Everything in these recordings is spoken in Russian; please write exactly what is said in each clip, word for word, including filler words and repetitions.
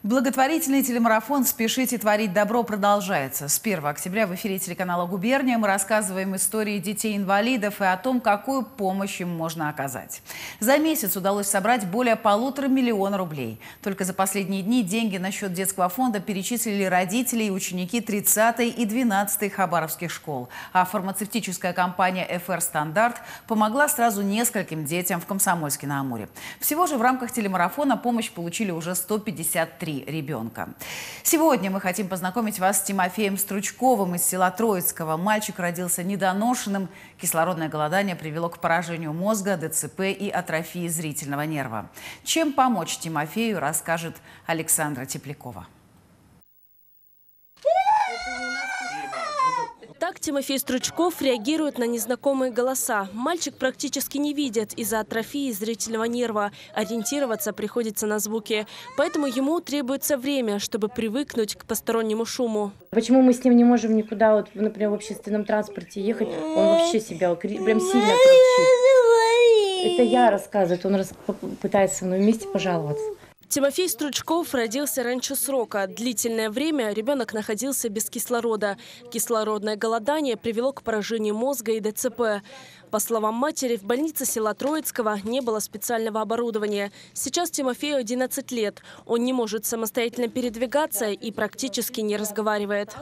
Благотворительный телемарафон «Спешите творить добро» продолжается. С первого октября в эфире телеканала «Губерния» мы рассказываем истории детей-инвалидов и о том, какую помощь им можно оказать. За месяц удалось собрать более полутора миллиона рублей. Только за последние дни деньги на счет детского фонда перечислили родители и ученики тридцатой и двенадцатой хабаровских школ. А фармацевтическая компания «эф эр Стандарт» помогла сразу нескольким детям в Комсомольске-на-Амуре. Всего же в рамках телемарафона помощь получили уже сто пятьдесят три ребенка. Сегодня мы хотим познакомить вас с Тимофеем Стручковым из села Троицкого. Мальчик родился недоношенным. Кислородное голодание привело к поражению мозга, дэ цэ пэ и атрофии зрительного нерва. Чем помочь Тимофею, расскажет Александра Теплякова. Так Тимофей Стручков реагирует на незнакомые голоса. Мальчик практически не видит из-за атрофии зрительного нерва. Ориентироваться приходится на звуки. Поэтому ему требуется время, чтобы привыкнуть к постороннему шуму. Почему мы с ним не можем никуда, вот, например, в общественном транспорте ехать? Он вообще себя прям сильно кричит. Это я рассказываю, он раз... пытается со мной вместе пожаловаться. Тимофей Стручков родился раньше срока. Длительное время ребенок находился без кислорода. Кислородное голодание привело к поражению мозга и дэ цэ пэ. По словам матери, в больнице села Троицкого не было специального оборудования. Сейчас Тимофею одиннадцать лет. Он не может самостоятельно передвигаться и практически не разговаривает.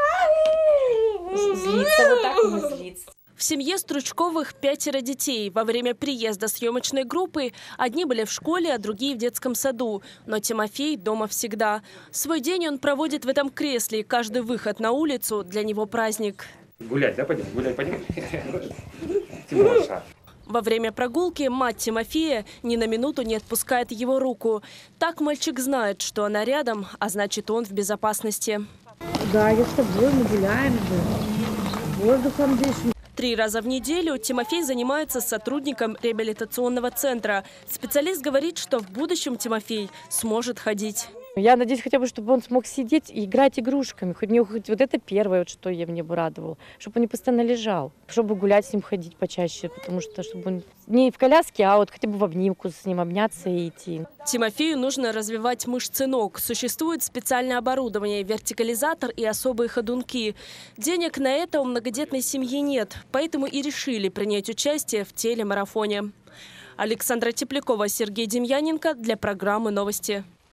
Злится, вот так не злится. В семье Стручковых пятеро детей. Во время приезда съемочной группы одни были в школе, а другие в детском саду. Но Тимофей дома всегда. Свой день он проводит в этом кресле. Каждый выход на улицу для него праздник. Гулять, да, пойдем? Гулять, пойдем? Тимоша. Во время прогулки мать Тимофея ни на минуту не отпускает его руку. Так мальчик знает, что она рядом, а значит, он в безопасности. Да, я с тобой, мы гуляем же. Воздухом дышим. Три раза в неделю Тимофей занимается с сотрудником реабилитационного центра. Специалист говорит, что в будущем Тимофей сможет ходить. Я надеюсь, хотя бы, чтобы он смог сидеть и играть игрушками. Хоть мне хоть вот это первое, вот, что я мне бы радовало. Чтобы он не постоянно лежал. Чтобы гулять с ним, ходить почаще. Потому что, чтобы он не в коляске, а вот хотя бы в обнимку с ним обняться и идти. Тимофею нужно развивать мышцы ног. Существует специальное оборудование, вертикализатор и особые ходунки. Денег на это у многодетной семьи нет. Поэтому и решили принять участие в телемарафоне. Александра Теплякова, Сергей Демьяненко для программы «Новости».